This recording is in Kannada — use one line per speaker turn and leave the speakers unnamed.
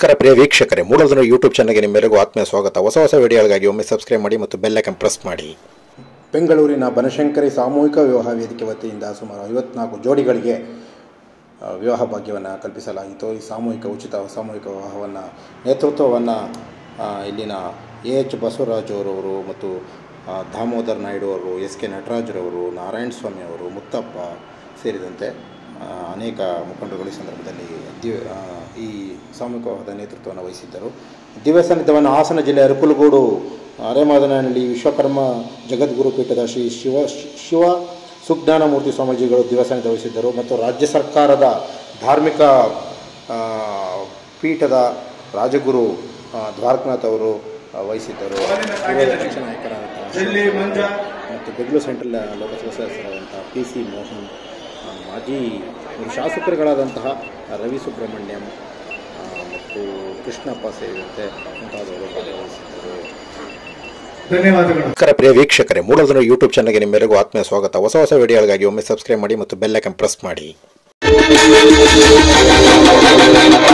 ನಮಸ್ಕಾರ ಪ್ರಿಯ ವೀಕ್ಷಕರೇ, ಮೂಲಧನ ಯೂಟ್ಯೂಬ್ ಚಾನಲ್ಗೆ ನಿಮ್ಮೆಲ್ಲರಿಗೂ ಆತ್ಮೀಯ ಸ್ವಾಗತ. ಹೊಸ ವಿಡಿಯೋಗಳಿಗಾಗಿ ಒಮ್ಮೆ ಸಬ್ಸ್ಕ್ರೈಬ್ ಮಾಡಿ ಮತ್ತು ಬೆಲ್ ಐಕಾನ್ ಪ್ರೆಸ್ ಮಾಡಿ.
ಬೆಂಗಳೂರಿನ ಬನಶಂಕರಿ ಸಾಮೂಹಿಕ ವಿವಾಹ ವೇದಿಕೆ ವತಿಯಿಂದ ಸುಮಾರು 54 ಜೋಡಿಗಳಿಗೆ ವಿವಾಹ ಭಾಗ್ಯವನ್ನು ಕಲ್ಪಿಸಲಾಗಿತ್ತು. ಈ ಉಚಿತ ಸಾಮೂಹಿಕ ವಿವಾಹವನ್ನು ನೇತೃತ್ವವನ್ನು ಇಲ್ಲಿನ ಎಚ್ ಬಸವರಾಜ್ ಅವರವರು ಮತ್ತು ದಾಮೋದರ್ ನಾಯ್ಡು ಅವರು, ಎಸ್ ಕೆ ನಟರಾಜ್ರವರು, ನಾರಾಯಣ ಸ್ವಾಮಿ ಅವರು, ಮುತ್ತಪ್ಪ ಸೇರಿದಂತೆ ಅನೇಕ ಮುಖಂಡರುಗಳು ಈ ಸಂದರ್ಭದಲ್ಲಿ ಈ ಸಾಮೂಹಿಕ ವಿವಾಹದ ನೇತೃತ್ವವನ್ನು ವಹಿಸಿದ್ದರು. ದಿವ್ಯ ಸಾನ್ನಿಧ್ಯವನ್ನು ಹಾಸನ ಜಿಲ್ಲೆಯ ಅರಕಲಗೂಡು ಅರೆಮಾದನಹಳ್ಳಿ ವಿಶ್ವಕರ್ಮ ಜಗದ್ಗುರು ಪೀಠದ ಶ್ರೀ ಶಿವ ಸುಜ್ಞಾನಮೂರ್ತಿ ಸ್ವಾಮೀಜಿಗಳು ದಿವ್ಯ ಸಾನ್ನಿಧ್ಯ ವಹಿಸಿದ್ದರು ಮತ್ತು ರಾಜ್ಯ ಸರ್ಕಾರದ ಧಾರ್ಮಿಕ ಪೀಠದ ರಾಜಗುರು ದ್ವಾರಕನಾಥ್ ಅವರು ವಹಿಸಿದ್ದರು. ಪಕ್ಷ ನಾಯಕರಾದಂಥ ಮತ್ತು ಬೆಂಗಳೂರು ಸೆಂಟ್ರಲ್ ಲೋಕಸಭಾ ಸದಸ್ಯರಾದಂಥ PC ಮೋಹನ್, ಮಾಜಿ ಶಾಸಕರುಗಳಾದಂತಹ ರವಿ ಸುಬ್ರಹ್ಮಣ್ಯಂ ಮತ್ತು ಕೃಷ್ಣಪ್ಪ ಸೇರಿದಂತೆ ಮುಂತಾದವರು ಭಾಗವಹಿಸಿದ್ದರು.
ಧನ್ಯವಾದಗಳು.
ನಮಸ್ಕಾರ ಪ್ರಿಯ ವೀಕ್ಷಕರೇ, ಮೂಲಧನ ಯೂಟ್ಯೂಬ್ ಚಾನಲ್ಗೆ ನಿಮ್ಮೆಲ್ಲರಿಗೂ ಆತ್ಮೀಯ ಸ್ವಾಗತ. ಹೊಸ ವಿಡಿಯೋಗಳಿಗಾಗಿ ಒಮ್ಮೆ ಸಬ್ಸ್ಕ್ರೈಬ್ ಮಾಡಿ ಮತ್ತು ಬೆಲ್ ಐಕಾನ್ ಪ್ರೆಸ್ ಮಾಡಿ.